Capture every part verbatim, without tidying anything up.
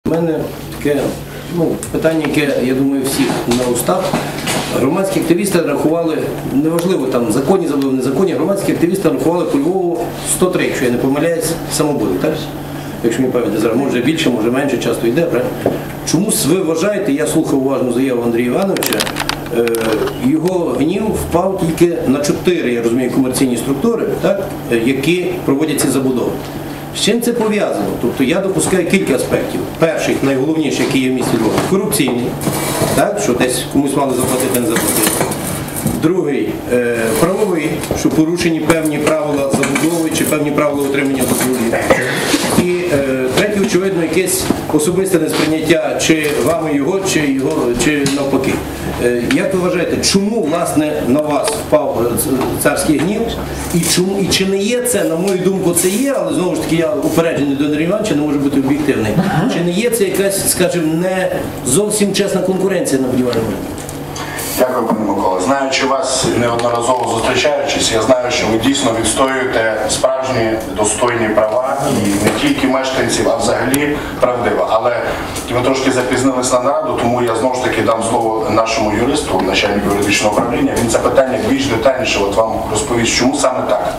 У мене таке ну, питання, яке, я думаю, всіх на устах. Громадські активісти рахували, неважливо, там законні забули, незаконні, громадські активісти рахували по Львову сто три, якщо я не помиляюсь, самобуди, так? Якщо мені пам'ять не зараз, може більше, може менше, часто йде, правильно? Чомусь ви вважаєте, я слухав уважно заяву Андрія Івановича, його гнів впав тільки на чотири, я розумію, комерційні структури, так, які проводять ці забудови. З чим це пов'язано? Тобто я допускаю кілька аспектів. Перший, найголовніший, який є в місті Львові, корупційний, так, що десь комусь мали заплатити, не заплатити. Другий, е, правовий, що порушені певні правила забудови чи певні правила отримання дозволів. І е, третє, очевидно, якесь особисте несприйняття чи вами його, чи, його, чи навпаки. Е, як ви вважаєте, чому, власне, на вас впав царський гнів? І, чому, і чи не є це, на мою думку, це є, але знову ж таки я упереджений до Андрія Івановича, не можу бути об'єктивний. Чи не є це якась, скажімо, не зовсім чесна конкуренція на будівельному ринку? Дякую, пане Микола. Знаючи вас, неодноразово зустрічаючись, я знаю, що ви дійсно відстоюєте справжні достойні права і не тільки мешканців, а взагалі правдиво. Але ми трошки запізнились на нараду, тому я знову ж таки дам слово нашому юристу, начальнику юридичного управління. Він це питання більш детальніше от вам розповість, чому саме так.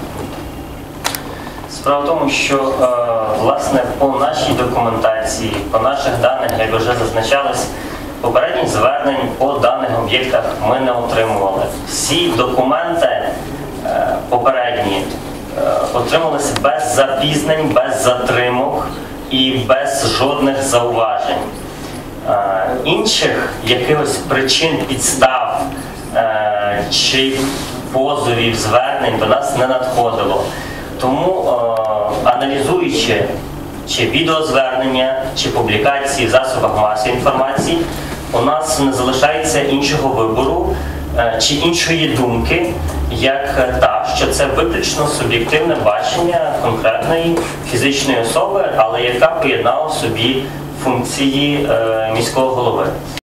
Справа в тому, що власне по нашій документації, по наших даних, як вже зазначалось, попередніх звернень по даних об'єктах ми не отримували. Всі документи е, попередні е, отрималися без запізнень, без затримок і без жодних зауважень. Е, інших якихось причин, підстав е, чи позовів, звернень до нас не надходило. Тому, е, аналізуючи чи відеозвернення, чи публікації в засобах масової інформації, у нас не залишається іншого вибору чи іншої думки, як та, що це виключно суб'єктивне бачення конкретної фізичної особи, але яка поєднала в собі функції міського голови.